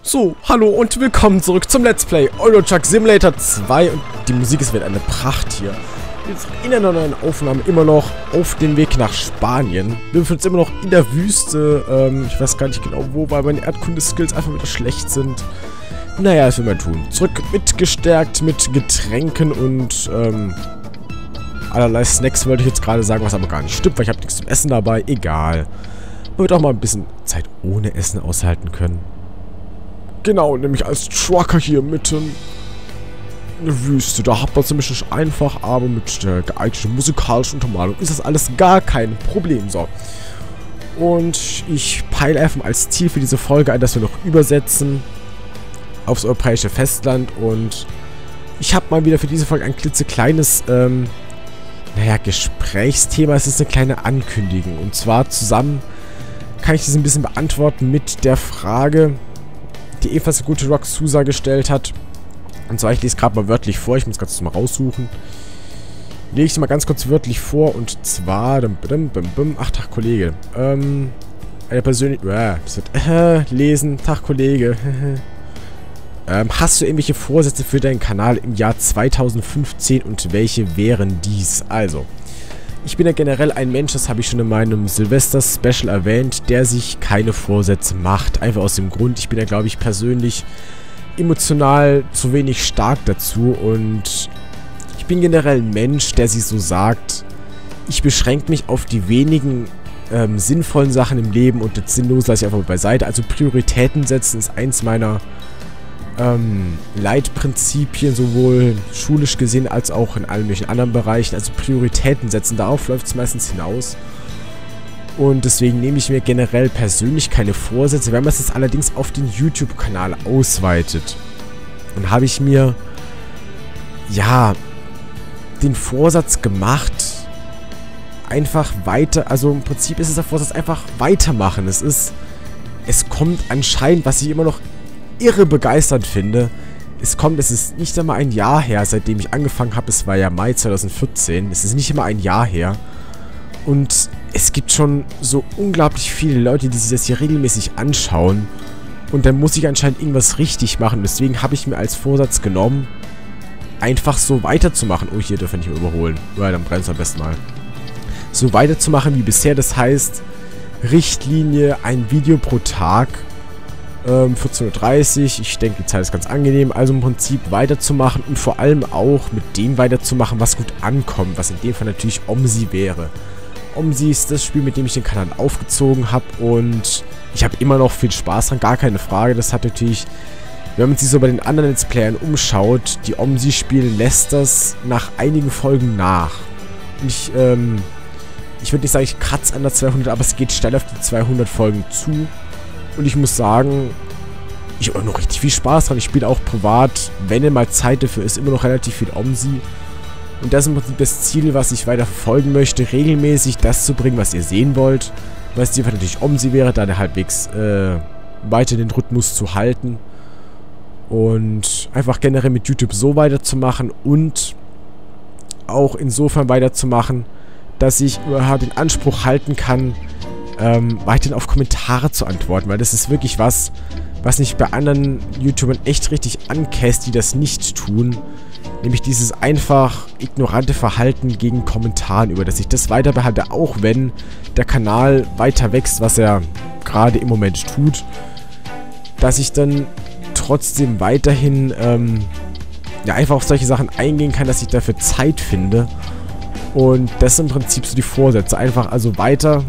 So, hallo und willkommen zurück zum Let's Play Euro Truck Simulator 2 und die Musik ist wieder eine Pracht hier. Jetzt in einer neuen Aufnahme immer noch auf dem Weg nach Spanien. Wir befinden uns immer noch in der Wüste, ich weiß gar nicht genau wo, weil meine Erdkunde-Skills einfach wieder schlecht sind. Naja, das will man tun. Zurück mitgestärkt mit Getränken und allerlei Snacks wollte ich jetzt gerade sagen, was aber gar nicht stimmt, weil ich habe nichts zum Essen dabei. Egal. Man wird auch mal ein bisschen Zeit ohne Essen aushalten können. Genau, nämlich als Trucker hier mitten in der Wüste. Da hat man es nämlich nicht einfach, aber mit der geeigneten musikalischen Untermalung ist das alles gar kein Problem. So. Und ich peile einfach als Ziel für diese Folge ein, dass wir noch übersetzen aufs europäische Festland. Und ich habe mal wieder für diese Folge ein klitzekleines, Gesprächsthema. Es ist eine kleine Ankündigung. Und zwar zusammen kann ich das ein bisschen beantworten mit der Frage, die ebenfalls eine gute Rock Sousa gestellt hat. Und zwar, ich lese gerade mal wörtlich vor. Ich muss ganz mal raussuchen. Lege ich mal ganz kurz wörtlich vor. Und zwar... Ach, Tag, Kollege. Eine persönliche... das wird... lesen. Tag, Kollege. Hast du irgendwelche Vorsätze für deinen Kanal im Jahr 2015 und welche wären dies? Also... Ich bin ja generell ein Mensch, das habe ich schon in meinem Silvester-Special erwähnt, der sich keine Vorsätze macht. Einfach aus dem Grund, ich bin ja, glaube ich, persönlich emotional zu wenig stark dazu. Und ich bin generell ein Mensch, der sich so sagt, ich beschränke mich auf die wenigen sinnvollen Sachen im Leben und das Sinnlose lasse ich einfach mal beiseite. Also Prioritäten setzen ist eins meiner Leitprinzipien, sowohl schulisch gesehen als auch in allen möglichen anderen Bereichen. Also Prioritäten setzen, darauf läuft es meistens hinaus. Und deswegen nehme ich mir generell persönlich keine Vorsätze. Wenn man es jetzt allerdings auf den YouTube-Kanal ausweitet, dann habe ich mir, ja, den Vorsatz gemacht, einfach weiter, also im Prinzip ist es der Vorsatz, einfach weitermachen. Es kommt anscheinend, was ich immer noch irre begeistert finde. Es ist nicht einmal ein Jahr her, seitdem ich angefangen habe. Es war ja Mai 2014. Es ist nicht immer ein Jahr her. Und es gibt schon so unglaublich viele Leute, die sich das hier regelmäßig anschauen. Und dann muss ich anscheinend irgendwas richtig machen. Deswegen habe ich mir als Vorsatz genommen, einfach so weiterzumachen. Oh, hier dürfen wir nicht mehr überholen. Ja, dann bremst am besten mal. So weiterzumachen wie bisher. Das heißt, Richtlinie, ein Video pro Tag. 14:30 Uhr, ich denke, die Zeit ist ganz angenehm, also im Prinzip weiterzumachen und vor allem auch mit dem weiterzumachen, was gut ankommt, was in dem Fall natürlich OMSI wäre. OMSI ist das Spiel, mit dem ich den Kanal aufgezogen habe und ich habe immer noch viel Spaß dran, gar keine Frage. Das hat natürlich, wenn man sich so bei den anderen Let's Playern umschaut, die OMSI spielen, lässt das nach einigen Folgen nach. Und ich würde nicht sagen, ich kratze an der 200, aber es geht steil auf die 200 Folgen zu. Und ich muss sagen, ich habe auch noch richtig viel Spaß dran. Ich spiele auch privat, wenn denn mal Zeit dafür ist, immer noch relativ viel OMSI. Und das ist im Prinzip das Ziel, was ich weiter verfolgen möchte, regelmäßig das zu bringen, was ihr sehen wollt. Was die natürlich OMSI wäre, da halbwegs weiter den Rhythmus zu halten. Und einfach generell mit YouTube so weiterzumachen und auch insofern weiterzumachen, dass ich den Anspruch halten kann, weiterhin auf Kommentare zu antworten, weil das ist wirklich was mich bei anderen YouTubern echt richtig ankäst, die das nicht tun. Nämlich dieses einfach ignorante Verhalten gegen Kommentaren, über das ich das weiter behalte, auch wenn der Kanal weiter wächst, was er gerade im Moment tut, dass ich dann trotzdem weiterhin einfach auf solche Sachen eingehen kann, dass ich dafür Zeit finde. Und das sind im Prinzip so die Vorsätze. Einfach also weiter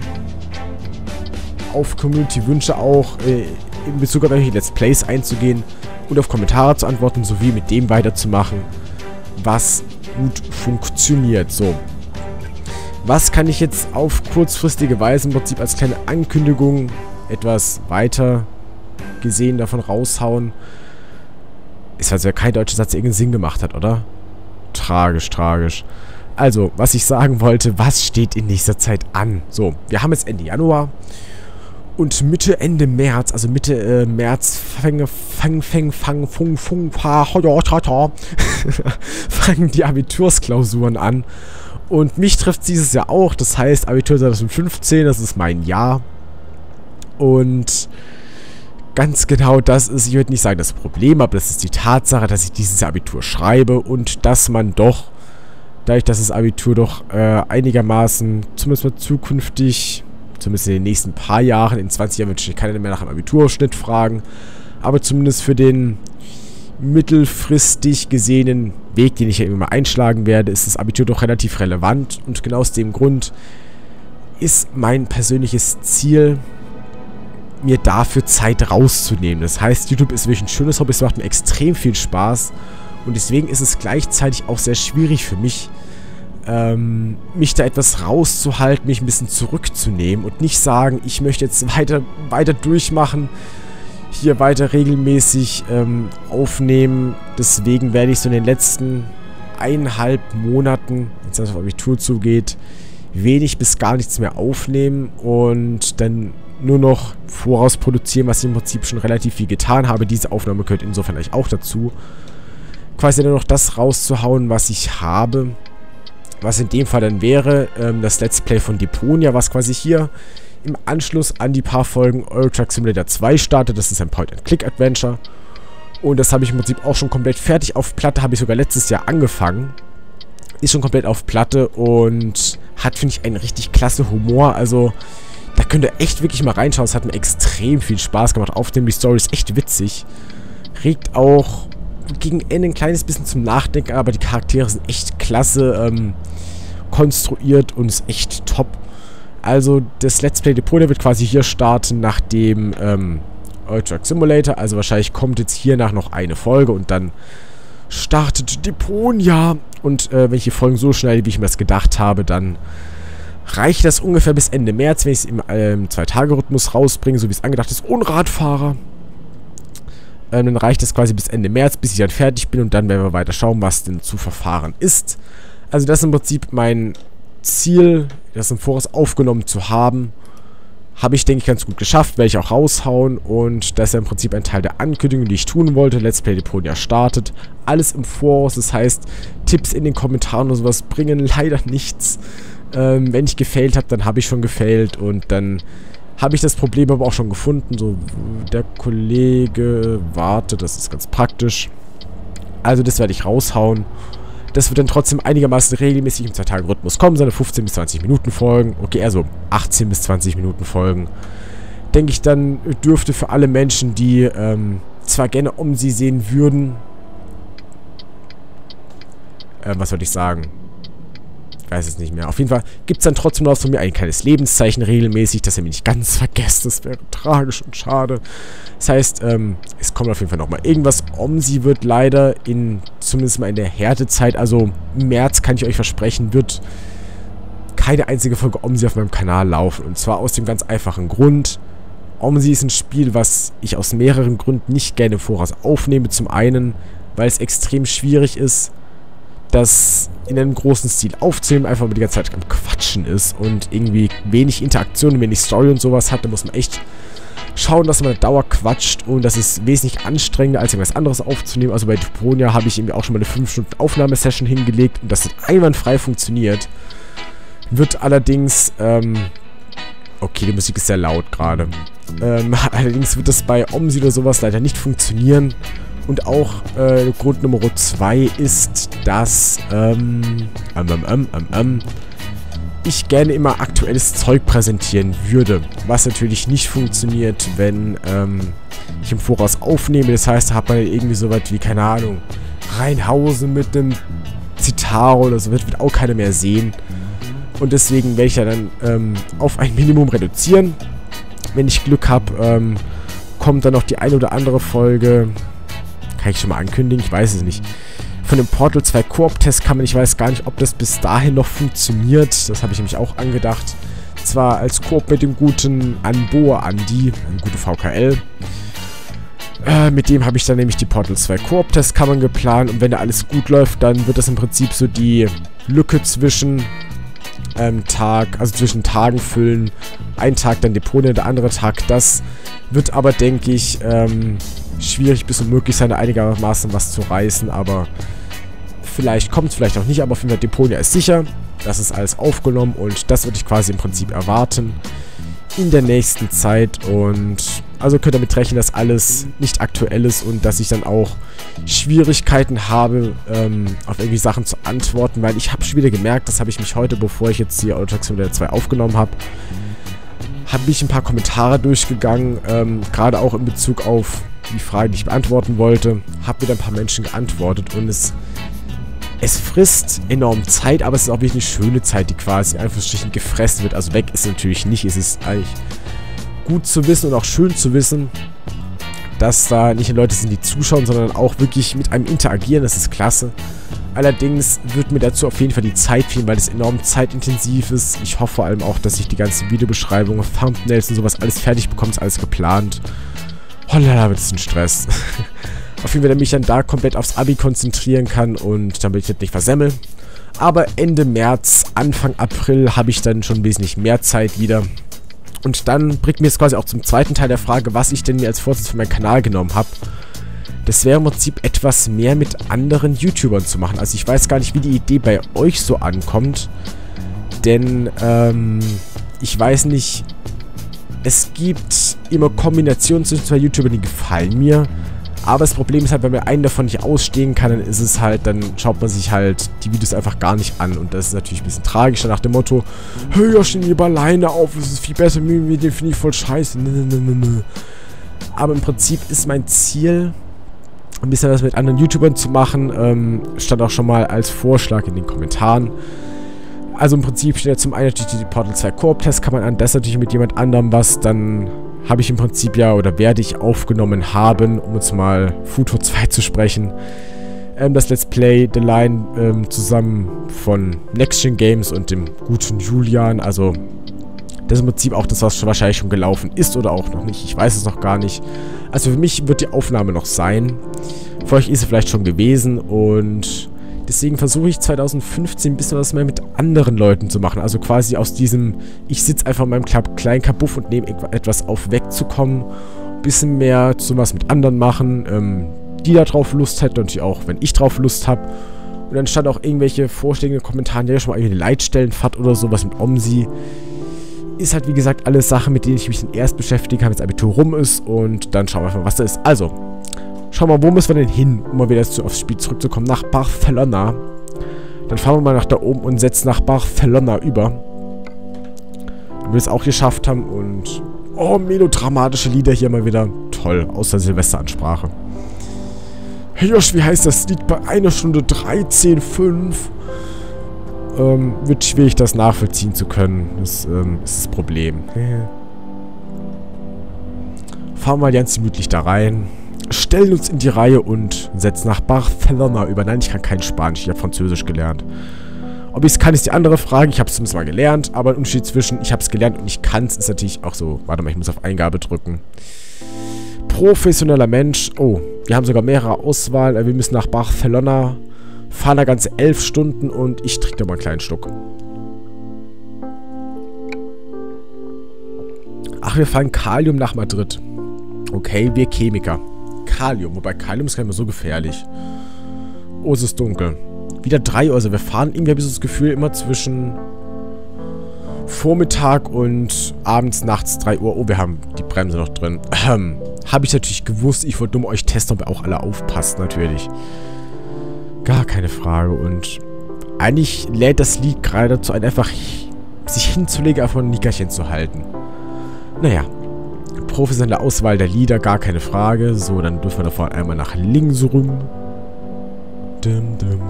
auf Community-Wünsche auch in Bezug auf welche Let's Plays einzugehen und auf Kommentare zu antworten, sowie mit dem weiterzumachen, was gut funktioniert. So. Was kann ich jetzt auf kurzfristige Weise im Prinzip als kleine Ankündigung etwas weiter gesehen davon raushauen? Ist also ja kein deutscher Satz, der irgendeinen Sinn gemacht hat, oder? Tragisch, tragisch. Also, was ich sagen wollte, was steht in nächster Zeit an? So, wir haben jetzt Ende Januar. Und Ende März, also Mitte März, fangen die Abitursklausuren an. Und mich trifft es dieses Jahr auch. Das heißt, Abitur 2015, das ist mein Jahr. Und ganz genau das ist, ich würde nicht sagen das Problem, aber das ist die Tatsache, dass ich dieses Abitur schreibe und dass man doch, dadurch, dass das Abitur doch einigermaßen, zumindest mal zukünftig, zumindest in den nächsten paar Jahren, in 20 Jahren wird keiner mehr nach dem Abiturschnitt fragen, aber zumindest für den mittelfristig gesehenen Weg, den ich ja immer mal einschlagen werde, ist das Abitur doch relativ relevant und genau aus dem Grund ist mein persönliches Ziel, mir dafür Zeit rauszunehmen. Das heißt, YouTube ist wirklich ein schönes Hobby, es macht mir extrem viel Spaß und deswegen ist es gleichzeitig auch sehr schwierig für mich, mich da etwas rauszuhalten, mich ein bisschen zurückzunehmen und nicht sagen, ich möchte jetzt weiter durchmachen, hier weiter regelmäßig aufnehmen. Deswegen werde ich so in den letzten 1,5 Monaten, wenn es auf Abitur zugeht, wenig bis gar nichts mehr aufnehmen und dann nur noch voraus produzieren, was ich im Prinzip schon relativ viel getan habe. Diese Aufnahme gehört insofern eigentlich auch dazu. Quasi nur noch das rauszuhauen, was ich habe. Was in dem Fall dann wäre, das Let's Play von Deponia, was quasi hier im Anschluss an die paar Folgen Euro Truck Simulator 2 startet. Das ist ein Point-and-Click-Adventure. Und das habe ich im Prinzip auch schon komplett fertig auf Platte. Habe ich sogar letztes Jahr angefangen. Ist schon komplett auf Platte und hat, finde ich, einen richtig klasse Humor. Also, da könnt ihr echt wirklich mal reinschauen. Es hat mir extrem viel Spaß gemacht. Aufnehmen, die Story ist echt witzig. Regt auch gegen Ende ein kleines bisschen zum Nachdenken, aber die Charaktere sind echt klasse konstruiert und ist echt top. Also, das Let's Play Deponia wird quasi hier starten nach dem Euro Truck Simulator. Also, wahrscheinlich kommt jetzt hiernach noch eine Folge und dann startet Deponia. Und wenn ich die Folgen so schneide, wie ich mir das gedacht habe, dann reicht das ungefähr bis Ende März, wenn ich es im 2-Tage-Rhythmus rausbringe, so wie es angedacht ist, ohne Radfahrer. Dann reicht das quasi bis Ende März, bis ich dann fertig bin und dann werden wir weiter schauen, was denn zu verfahren ist. Also das ist im Prinzip mein Ziel, das im Voraus aufgenommen zu haben. Habe ich, denke ich, ganz gut geschafft, werde ich auch raushauen und das ist ja im Prinzip ein Teil der Ankündigung, die ich tun wollte. Let's Play Deponia startet. Alles im Voraus, das heißt, Tipps in den Kommentaren oder sowas bringen leider nichts. Wenn ich gefailt habe, dann habe ich schon gefailt und dann habe ich das Problem aber auch schon gefunden. So, der Kollege wartet, das ist ganz praktisch. Also das werde ich raushauen. Das wird dann trotzdem einigermaßen regelmäßig im 2-Tage-Rhythmus kommen, seine 15 bis 20 Minuten Folgen. Okay, also 18 bis 20 Minuten Folgen. Denke ich dann, dürfte für alle Menschen, die zwar gerne OMSI sehen würden, was soll ich sagen? Ich weiß es nicht mehr. Auf jeden Fall gibt es dann trotzdem noch von mir ein kleines Lebenszeichen regelmäßig, dass ihr mich nicht ganz vergesst. Das wäre tragisch und schade. Das heißt, es kommt auf jeden Fall nochmal irgendwas. OMSI wird leider zumindest mal in der Härtezeit, also im März kann ich euch versprechen, wird keine einzige Folge OMSI auf meinem Kanal laufen. Und zwar aus dem ganz einfachen Grund. OMSI ist ein Spiel, was ich aus mehreren Gründen nicht gerne im Voraus aufnehme. Zum einen, weil es extrem schwierig ist, das in einem großen Stil aufzunehmen, einfach mal die ganze Zeit am Quatschen ist und irgendwie wenig Interaktion, wenig Story und sowas hat. Da muss man echt schauen, dass man Dauer quatscht und das ist wesentlich anstrengender, als irgendwas anderes aufzunehmen. Also bei Deponia habe ich irgendwie auch schon mal eine 5-Stunden Aufnahmesession hingelegt und das hat einwandfrei funktioniert. Wird allerdings, okay, die Musik ist sehr laut gerade. Allerdings wird das bei OMSI oder sowas leider nicht funktionieren. Und auch Grund Nummer 2 ist, dass ich gerne immer aktuelles Zeug präsentieren würde. Was natürlich nicht funktioniert, wenn ich im Voraus aufnehme. Das heißt, da hat man irgendwie so was wie, keine Ahnung, Rheinhausen mit einem Zitat oder so, wird auch keiner mehr sehen. Und deswegen werde ich ja dann auf ein Minimum reduzieren. Wenn ich Glück habe, kommt dann noch die eine oder andere Folge. Kann ich schon mal ankündigen, ich weiß es nicht. Von dem Portal 2 Koop-Test kann man, ich weiß gar nicht, ob das bis dahin noch funktioniert. Das habe ich nämlich auch angedacht. Zwar als Koop mit dem guten Anboa Andi, ein guter VKL. Mit dem habe ich dann nämlich die Portal 2 Koop-Test-Kammern geplant. Und wenn da alles gut läuft, dann wird das im Prinzip so die Lücke zwischen zwischen Tagen füllen. Ein Tag dann Deponia, der andere Tag das. Wird aber, denke ich, schwierig bis unmöglich sein, einigermaßen was zu reißen, aber vielleicht kommt es, vielleicht auch nicht, aber auf jeden Fall Deponia ist sicher. Das ist alles aufgenommen und das würde ich quasi im Prinzip erwarten. in der nächsten Zeit. Und also könnt ihr damit rechnen, dass alles nicht aktuell ist und dass ich dann auch Schwierigkeiten habe, auf irgendwie Sachen zu antworten, weil ich habe schon wieder gemerkt, das habe ich mich heute, bevor ich jetzt die Euro Truck Simulator 2 aufgenommen habe, ich ein paar Kommentare durchgegangen, gerade auch in Bezug auf die Frage, die ich beantworten wollte, habe wieder ein paar Menschen geantwortet und es frisst enorm Zeit, aber es ist auch wirklich eine schöne Zeit, die quasi in Anführungsstrichen gefressen wird. Also weg ist natürlich nicht, es ist eigentlich gut zu wissen und auch schön zu wissen, dass da nicht nur Leute sind, die zuschauen, sondern auch wirklich mit einem interagieren, das ist klasse. Allerdings wird mir dazu auf jeden Fall die Zeit fehlen, weil es enorm zeitintensiv ist. Ich hoffe vor allem auch, dass ich die ganzen Videobeschreibungen, Thumbnails und sowas alles fertig bekomme, ist alles geplant. Holla, wird es ein Stress. Auf jeden Fall, damit ich dann da komplett aufs Abi konzentrieren kann und damit ich das nicht versemmel. Aber Ende März, Anfang April habe ich dann schon wesentlich mehr Zeit wieder. Und dann bringt mir es quasi auch zum zweiten Teil der Frage, was ich denn mir als Vorsitz für meinen Kanal genommen habe. Das wäre im Prinzip etwas mehr mit anderen YouTubern zu machen. Also ich weiß gar nicht, wie die Idee bei euch so ankommt. Denn, ich weiß nicht, es gibt immer Kombinationen zwischen zwei YouTubern, die gefallen mir. Aber das Problem ist halt, wenn man einen davon nicht ausstehen kann, dann ist es halt, dann schaut man sich halt die Videos einfach gar nicht an. Und das ist natürlich ein bisschen tragisch, nach dem Motto, hey, ja, stehen lieber alleine auf, es ist viel besser, den finde ich voll scheiße. Aber im Prinzip ist mein Ziel, ein bisschen was mit anderen YouTubern zu machen, stand auch schon mal als Vorschlag in den Kommentaren. Also im Prinzip steht ja zum einen natürlich die Portal 2 Koop-Test, kann man an das natürlich mit jemand anderem was, dann habe ich im Prinzip ja, oder werde ich aufgenommen haben, um jetzt mal Futur 2 zu sprechen, das Let's Play The Line zusammen von NextGen Games und dem guten Julian, also das ist im Prinzip auch das, was wahrscheinlich schon gelaufen ist oder auch noch nicht, ich weiß es noch gar nicht. Also für mich wird die Aufnahme noch sein, für euch ist sie vielleicht schon gewesen und deswegen versuche ich 2015 ein bisschen was mehr mit anderen Leuten zu machen. Also quasi aus diesem, ich sitze einfach in meinem kleinen Kabuff und nehme etwas auf, wegzukommen. Ein bisschen mehr zu was mit anderen machen, die da drauf Lust hätten und natürlich auch, wenn ich drauf Lust habe. Und dann stand auch irgendwelche Vorschläge in den Kommentaren, ja, schon mal irgendwie eine Leitstellenfahrt oder sowas mit OMSI. Ist halt wie gesagt alles Sachen, mit denen ich mich dann erst beschäftige, wenn das Abitur rum ist und dann schauen wir einfach, was da ist. Also, schauen wir mal, wo müssen wir denn hin, um mal wieder aufs Spiel zurückzukommen? Nach Barcelona. Dann fahren wir mal nach da oben und setzen nach Barcelona über. Damit wir es auch geschafft haben und... Oh, melodramatische Lieder hier mal wieder. Toll, aus der Silvesteransprache. Hey Josh, wie heißt das Lied? Bei 1 Stunde 13,5. Wird schwierig, das nachvollziehen zu können. Das ist das Problem. Fahren wir mal ganz gemütlich da rein. Stellen uns in die Reihe und setzen nach Barcelona über. Nein, ich kann kein Spanisch, ich habe Französisch gelernt. Ob ich es kann, ist die andere Frage. Ich habe es zumindest mal gelernt, aber ein Unterschied zwischen ich habe es gelernt und ich kann es ist natürlich auch so. Warte mal, ich muss auf Eingabe drücken. Professioneller Mensch. Oh, wir haben sogar mehrere Auswahl. Wir müssen nach Barcelona. Fahren da ganze 11 Stunden und ich trinke da mal einen kleinen Schluck. Ach, wir fahren Kalium nach Madrid. Okay, wir Chemiker. Kalium, wobei Kalium ist gar nicht mehr so gefährlich. Oh, es ist dunkel. Wieder 3 Uhr, also wir fahren irgendwie, habe ich so das Gefühl, immer zwischen Vormittag und abends, nachts 3 Uhr. Oh, wir haben die Bremse noch drin. Habe ich natürlich gewusst, ich wollte nur euch testen, ob ihr auch alle aufpasst, natürlich. Gar keine Frage und eigentlich lädt das Lied gerade dazu ein, einfach sich hinzulegen, einfach ein Nickerchen zu halten. Naja. Professionelle Auswahl der Lieder, gar keine Frage. So, dann dürfen wir davor einmal nach links rum. Dum, dum,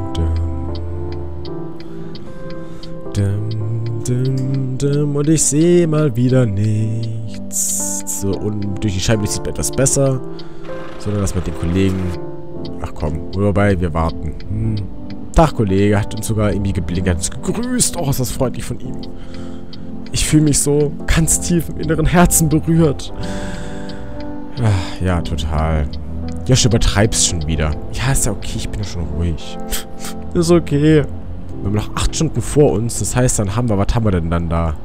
dum. Dum, dum, dum. Und ich sehe mal wieder nichts. So, und durch die Scheibe sieht man etwas besser. Sondern das mit den Kollegen. Ach komm, wobei, wir warten. Tag, Kollege, hat uns sogar irgendwie geblinkt, hat uns gegrüßt. Oh, ist das freundlich von ihm. Ich fühle mich so ganz tief im inneren Herzen berührt. Ach, ja, total. Josh, du übertreibst schon wieder. Ja, ist ja okay, ich bin ja schon ruhig. Ist okay. Wir haben noch 8 Stunden vor uns. Das heißt, dann haben wir, was haben wir denn dann da?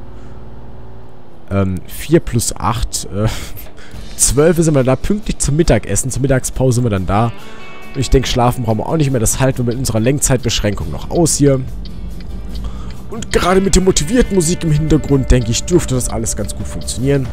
4 plus 8. 12 sind wir da, pünktlich zum Mittagessen. Zur Mittagspause sind wir dann da. Und ich denke, schlafen brauchen wir auch nicht mehr. Das halten wir mit unserer Lenkzeitbeschränkung noch aus hier. Und gerade mit der motivierten Musik im Hintergrund, denke ich, dürfte das alles ganz gut funktionieren.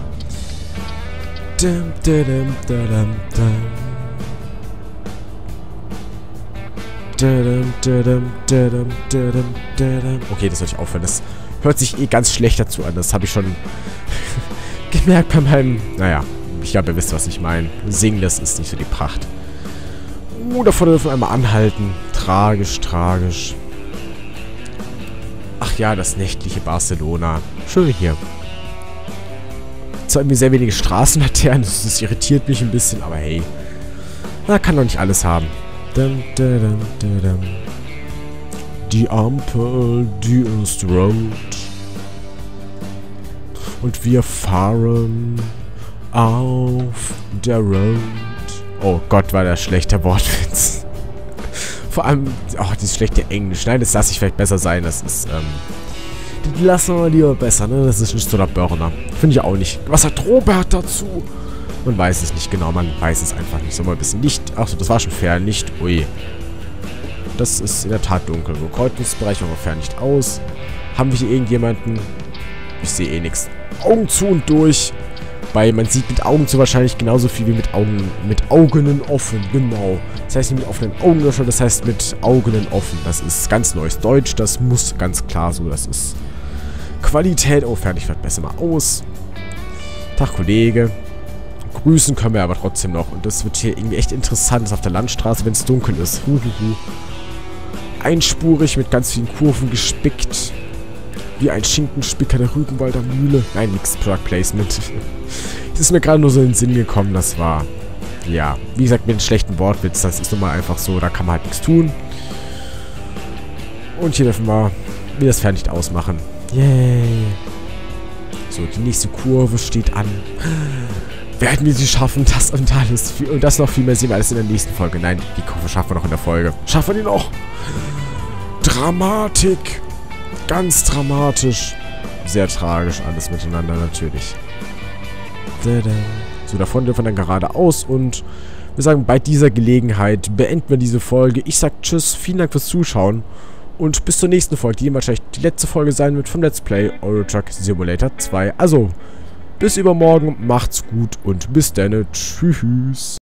Okay, das sollte ich aufhören. Das hört sich eh ganz schlecht dazu an. Das habe ich schon gemerkt bei meinem... Naja, ich glaube, ihr wisst, was ich meine. Singen, das ist nicht so die Pracht. Davor dürfen wir einmal anhalten. Tragisch, tragisch. Ach ja, das nächtliche Barcelona. Schön hier. Zwar irgendwie sehr wenige Straßenlaternen, das irritiert mich ein bisschen, aber hey. Man kann doch nicht alles haben. Die Ampel, die ist rot. Und wir fahren auf der Road. Oh Gott, war das schlechter Wortwitz. Vor allem, oh, dieses schlechte Englisch. Nein, das lasse ich vielleicht besser sein. Das ist, die lassen wir lieber besser, ne? Das ist nicht so der Burner. Finde ich auch nicht. Was hat Robert dazu? Man weiß es nicht genau. Man weiß es einfach nicht. Sollen wir ein bisschen Licht... Achso, das war schon Fernlicht. Ui. Das ist in der Tat dunkel. So, Kreuzungsbereich machen wir Fernlicht aus. Haben wir hier irgendjemanden? Ich sehe eh nichts. Augen zu und durch. Weil man sieht mit Augen zu wahrscheinlich genauso viel wie mit Augen offen. Genau. Das heißt nicht mit offenen Augen, das heißt mit Augen offen. Das ist ganz neues Deutsch. Das muss ganz klar so. Das ist Qualität. Oh, fertig wird besser mal aus. Tag, Kollege. Grüßen können wir aber trotzdem noch. Und das wird hier irgendwie echt interessant. Das ist auf der Landstraße, wenn es dunkel ist. Einspurig mit ganz vielen Kurven gespickt. Wie ein Schinkenspicker der Rügenwalder Mühle. Nein, nix Product Placement. Es ist mir gerade nur so in den Sinn gekommen, das war... Ja, wie gesagt, mit einem schlechten Wortwitz, das ist nun mal einfach so, da kann man halt nichts tun. Und hier dürfen wir wieder das Fernlicht ausmachen. Yay. So, die nächste Kurve steht an. Werden wir sie schaffen? Das und alles. Und das noch viel mehr sehen wir alles in der nächsten Folge. Nein, die Kurve schaffen wir noch in der Folge. Schaffen wir die noch? Dramatik. Ganz dramatisch. Sehr tragisch alles miteinander natürlich. So, davon dürfen wir dann geradeaus und wir sagen, bei dieser Gelegenheit beenden wir diese Folge. Ich sag tschüss, vielen Dank fürs Zuschauen und bis zur nächsten Folge, die wahrscheinlich die letzte Folge sein wird vom Let's Play Euro Truck Simulator 2. Also, bis übermorgen, macht's gut und bis dann, tschüss.